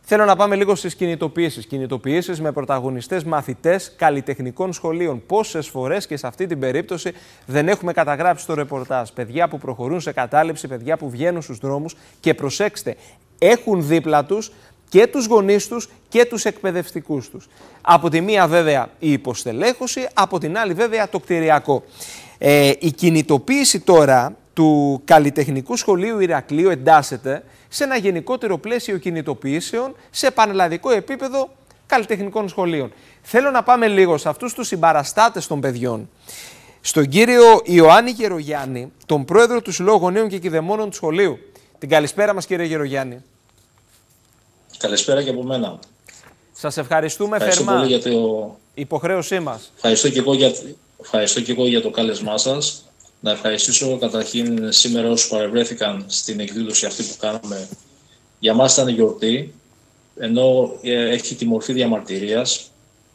Θέλω να πάμε λίγο στις κινητοποιήσεις. Κινητοποιήσεις με πρωταγωνιστές μαθητές καλλιτεχνικών σχολείων. Πόσες φορές και σε αυτή την περίπτωση δεν έχουμε καταγράψει το ρεπορτάζ. Παιδιά που προχωρούν σε κατάληψη, παιδιά που βγαίνουν στους δρόμους και προσέξτε, έχουν δίπλα τους και τους γονείς τους και τους εκπαιδευτικούς τους. Από τη μία βέβαια η υποστελέχωση, από την άλλη βέβαια το κτηριακό. Η κινητοποίηση τώρα του Καλλιτεχνικού Σχολείου Ηρακλείου εντάσσεται σε ένα γενικότερο πλαίσιο κινητοποιήσεων σε πανελλαδικό επίπεδο καλλιτεχνικών σχολείων. Θέλω να πάμε λίγο σε αυτούς τους συμπαραστάτες των παιδιών. Στον κύριο Ιωάννη Γερογιάννη, τον πρόεδρο του Συλλόγου Γονέων και Κηδεμόνων του σχολείου. Την καλησπέρα μας, κύριε Γερογιάννη. Καλησπέρα και από μένα. Σας ευχαριστούμε Ευχαριστώ θερμά. Πολύ για το... Υποχρέωσή μας. Ευχαριστώ και εγώ για το κάλεσμά σας. Να ευχαριστήσω καταρχήν σήμερα όσους παρευρέθηκαν στην εκδήλωση αυτή που κάναμε. Για μας ήταν γιορτή, ενώ έχει τη μορφή διαμαρτυρίας.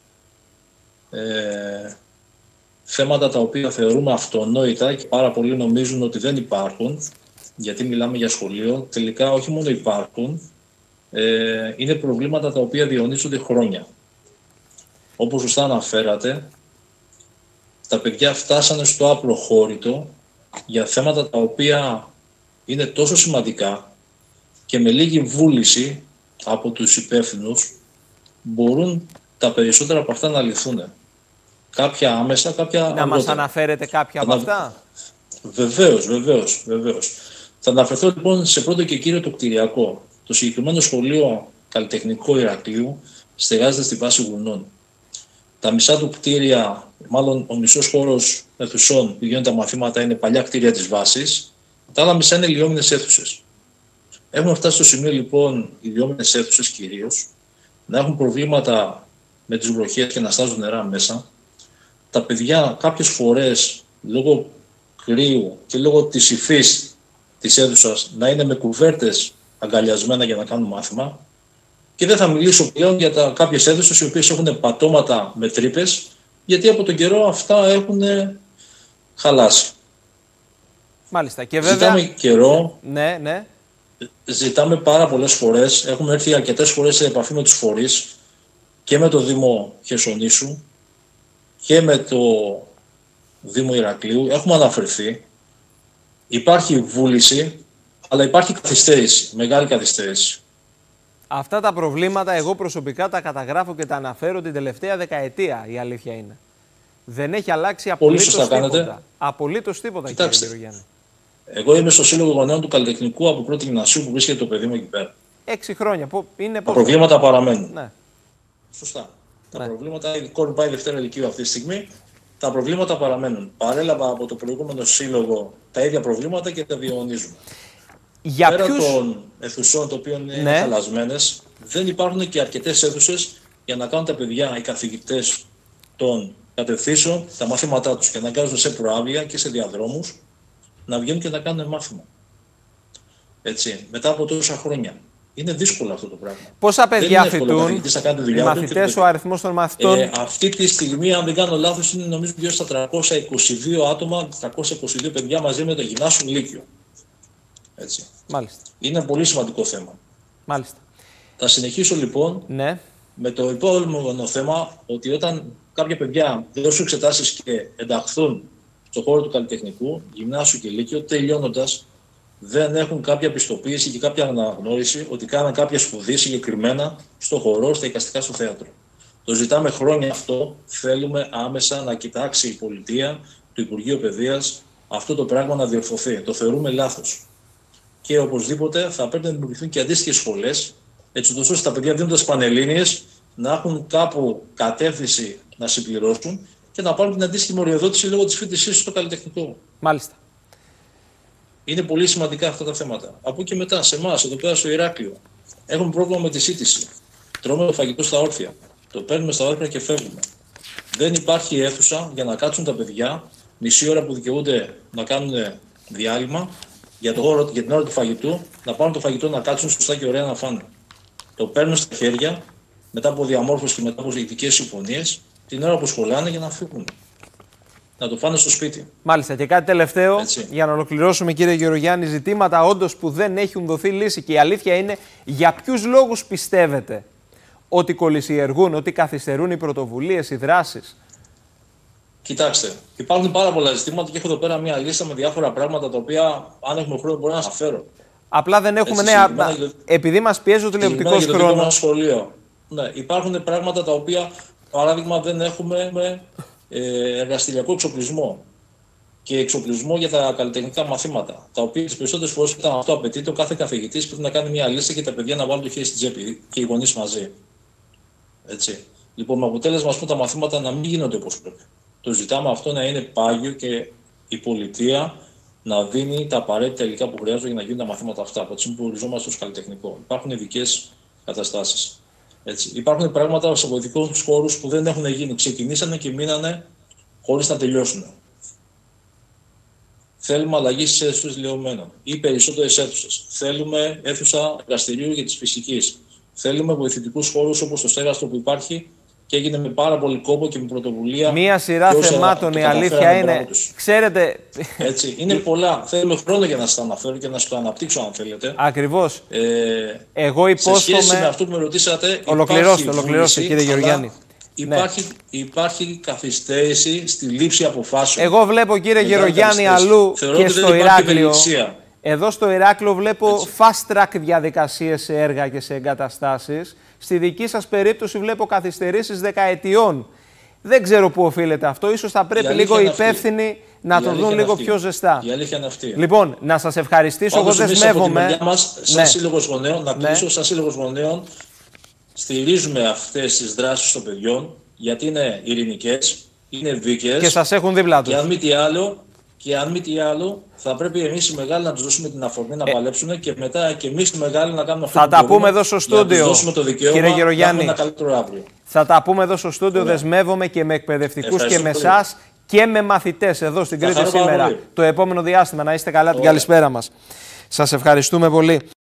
Θέματα τα οποία θεωρούμε αυτονόητα και πάρα πολλοί νομίζουν ότι δεν υπάρχουν, γιατί μιλάμε για σχολείο, τελικά όχι μόνο υπάρχουν, είναι προβλήματα τα οποία διονύσονται χρόνια. Όπως σωστά αναφέρατε, τα παιδιά φτάσανε στο απλοχώρητο για θέματα τα οποία είναι τόσο σημαντικά και με λίγη βούληση από τους υπεύθυνους μπορούν τα περισσότερα από αυτά να λυθούν. Κάποια άμεσα, κάποια αργότερα. Να μας αναφέρετε κάποια από αυτά. Βεβαίως. Θα αναφερθώ λοιπόν σε πρώτο και κύριο το κτηριακό. Το συγκεκριμένο σχολείο καλλιτεχνικό Ηρακλείου στεγάζεται στη βάση Γουνών. Τα μισά του κτίρια, μάλλον ο μισός χώρος αιθουσών που γίνονται τα μαθήματα είναι παλιά κτίρια της βάσης, τα άλλα μισά είναι λιώμενες αίθουσες. Έχουμε φτάσει στο σημείο λοιπόν οι λιώμενες αίθουσες κυρίως να έχουν προβλήματα με τις βροχές και να στάζουν νερά μέσα. Τα παιδιά κάποιες φορές λόγω κρύου και λόγω της υφής της αίθουσας να είναι με κουβέρτες αγκαλιασμένα για να κάνουν μάθημα. Και δεν θα μιλήσω πλέον για κάποιες αίθουσες οι οποίες έχουν πατώματα με τρύπες, γιατί από τον καιρό αυτά έχουν χαλάσει. Μάλιστα. Και βέβαια... Ζητάμε καιρό, ναι. Ζητάμε πάρα πολλές φορές, έχουμε έρθει αρκετές φορές σε επαφή με τους φορείς και με το Δήμο Χερσονήσου και με το Δήμο Ηρακλείου. Έχουμε αναφερθεί, υπάρχει βούληση, αλλά υπάρχει καθυστέρηση, μεγάλη καθυστέρηση. Αυτά τα προβλήματα εγώ προσωπικά τα καταγράφω και τα αναφέρω την τελευταία δεκαετία, η αλήθεια είναι. Δεν έχει αλλάξει απολύτως τίποτα. Απολύτως τίποτα, Κοιτάξτε, κύριε Γερογιάννη. Εγώ είμαι στο Σύλλογο Γονέων του Καλλιτεχνικού από πρώτη γυμνασίου που βρίσκεται το παιδί μου εκεί πέρα. 6 χρόνια. Είναι τα προβλήματα παραμένουν. Ναι. Σωστά. Τα προβλήματα, η κόρη πάει Δευτέρα Λυκείου αυτή τη στιγμή. Τα προβλήματα παραμένουν. Παρέλαβα από το προηγούμενο σύλλογο τα ίδια προβλήματα και τα διαιωνίζουμε. Πέρα των αιθουσών των οποίων είναι χαλασμένες, δεν υπάρχουν και αρκετές αίθουσες για να κάνουν τα παιδιά, οι καθηγητές των κατευθύνσεων, τα μαθήματά τους και να κάνουν σε προάβλια και σε διαδρόμους, να βγαίνουν και να κάνουν μάθημα. Έτσι, μετά από τόσα χρόνια. Είναι δύσκολο αυτό το πράγμα. Πόσα παιδιά φοιτούν, οι μαθητές, ο αριθμός των μαθητών? Αυτή τη στιγμή, αν δεν κάνω λάθος, είναι νομίζω γύρω στα 322 άτομα, 322 παιδιά μαζί με το γυμνάσιο Λύκειο. Έτσι. Μάλιστα. Είναι πολύ σημαντικό θέμα. Μάλιστα. Θα συνεχίσω λοιπόν με το υπόλοιπο θέμα ότι όταν κάποια παιδιά δώσουν εξετάσεις και ενταχθούν στον χώρο του καλλιτεχνικού, γυμνάσιο και λύκειο, τελειώνοντας, δεν έχουν κάποια πιστοποίηση και κάποια αναγνώριση ότι κάναν κάποια σπουδή συγκεκριμένα στο χορό, στα εικαστικά, στο θέατρο. Το ζητάμε χρόνια αυτό. Θέλουμε άμεσα να κοιτάξει η πολιτεία, το Υπουργείο Παιδείας, αυτό το πράγμα να διορθωθεί. Το θεωρούμε λάθος. Και οπωσδήποτε θα πρέπει να δημιουργηθούν και αντίστοιχες σχολές, έτσι ώστε τα παιδιά δίνοντας πανελλήνιες να έχουν κάπου κατεύθυνση να συμπληρώσουν και να πάρουν την αντίστοιχη μοριοδότηση λόγω της φοιτησής στο καλλιτεχνικό. Μάλιστα. Είναι πολύ σημαντικά αυτά τα θέματα. Από εκεί μετά, σε εμάς, εδώ πέρα στο Ηράκλειο, έχουμε πρόβλημα με τη σύντηση. Τρώμε το φαγητό στα όρθια. Το παίρνουμε στα όρθια και φεύγουμε. Δεν υπάρχει αίθουσα για να κάτσουν τα παιδιά μισή ώρα που δικαιούνται να κάνουν διάλειμμα για την ώρα του φαγητού, να πάρουν το φαγητό να κάτσουν σωστά και ωραία να φάνε. Το παίρνουν στα χέρια μετά από διαμόρφωση και μετά από διοικητικές συμφωνίες την ώρα που σχολάνε για να φύγουν. να το φάνε στο σπίτι. Μάλιστα. Και κάτι τελευταίο, Έτσι. για να ολοκληρώσουμε, κύριε Γεωργιάννη, ζητήματα όντως που δεν έχουν δοθεί λύση. Και η αλήθεια είναι, για ποιους λόγους πιστεύετε ότι κολυσιεργούν, ότι καθυστερούν οι πρωτοβουλίες, οι δράσεις? Κοιτάξτε, υπάρχουν πάρα πολλά ζητήματα και έχω εδώ πέρα μια λίστα με διάφορα πράγματα τα οποία, αν έχουμε χρόνο, μπορώ να σας φέρω. Απλά δεν έχουμε επειδή μας πιέζει ο τηλεοπτικός χρόνος. Σχολείο. Ναι, υπάρχουν πράγματα τα οποία, παράδειγμα, δεν έχουμε εργαστηριακό εξοπλισμό και εξοπλισμό για τα καλλιτεχνικά μαθήματα. Τα οποία τις περισσότερες φορές, όταν αυτό απαιτείται, ο κάθε καθηγητής πρέπει να κάνει μια λίστα και τα παιδιά να βάλουν το χέρι στην τσέπη και οι γονείς μαζί. Έτσι. Λοιπόν, με αποτέλεσμα, τα μαθήματα να μην γίνονται όπως πρέπει. Το ζητάμε αυτό να είναι πάγιο και η πολιτεία να δίνει τα απαραίτητα υλικά που χρειάζονται για να γίνουν τα μαθήματα αυτά. Από τη στιγμή που οριζόμαστε ως καλλιτεχνικό. Υπάρχουν ειδικές καταστάσεις. Έτσι. Υπάρχουν πράγματα σε βοηθητικούς χώρους που δεν έχουν γίνει. Ξεκινήσανε και μείνανε χωρίς να τελειώσουν. Θέλουμε αλλαγή στις αίθουσες λεωμένων ή περισσότερες αίθουσες. Θέλουμε αίθουσα εργαστηρίου για τις φυσικής. Θέλουμε βοηθητικούς χώρους όπως το στέγαστρο που υπάρχει και έγινε με πάρα πολύ κόπο και με πρωτοβουλία. Μία σειρά θεμάτων, η αλήθεια είναι. Ξέρετε. Έτσι, είναι πολλά. Θέλω χρόνο για να σας τα αναφέρω και να σας το αναπτύξω, αν θέλετε. Ακριβώς. Εγώ υπόσχομαι. Σε σχέση με αυτό που με ρωτήσατε. Ολοκληρώστε, κύριε Γεωργιάννη. Υπάρχει καθυστέρηση στη λήψη αποφάσεων. Εγώ βλέπω, κύριε Γεωργιάννη, αλλού και στο Ηράκλειο. Εδώ στο Ηράκλειο βλέπω fast track διαδικασίες σε έργα και σε εγκαταστάσεις. Στη δική σας περίπτωση βλέπω καθυστερήσεις δεκαετιών. Δεν ξέρω πού οφείλεται αυτό. Ίσως θα πρέπει λίγο οι υπεύθυνοι να το δουν λίγο πιο ζεστά. Η αλήθεια είναι αυτή. Λοιπόν, να σας ευχαριστήσω. Εγώ δεσμεύομαι. Σαν Σύλλογος Γονέων, να κλείσω, σαν Σύλλογος Γονέων, στηρίζουμε αυτές τις δράσεις των παιδιών, γιατί είναι ειρηνικές, είναι δίκαιες. Και σας έχουν δίπλα τους. Και αν μη τι άλλο, θα πρέπει εμείς οι μεγάλοι να τους δώσουμε την αφορμή να παλέψουν και μετά και εμείς οι μεγάλοι να κάνουμε αυτό που μπορούμε. Θα τα πούμε εδώ στο στούντιο, κύριε Γεωργιάννη. Ένα καλύτερο αύριο. Θα τα πούμε εδώ στο στούντιο. Δεσμεύομαι και με εκπαιδευτικούς και με εσάς και με μαθητές εδώ στην Κρήτη σήμερα. Το επόμενο διάστημα. Να είστε καλά. Την καλησπέρα μας. Σας ευχαριστούμε πολύ.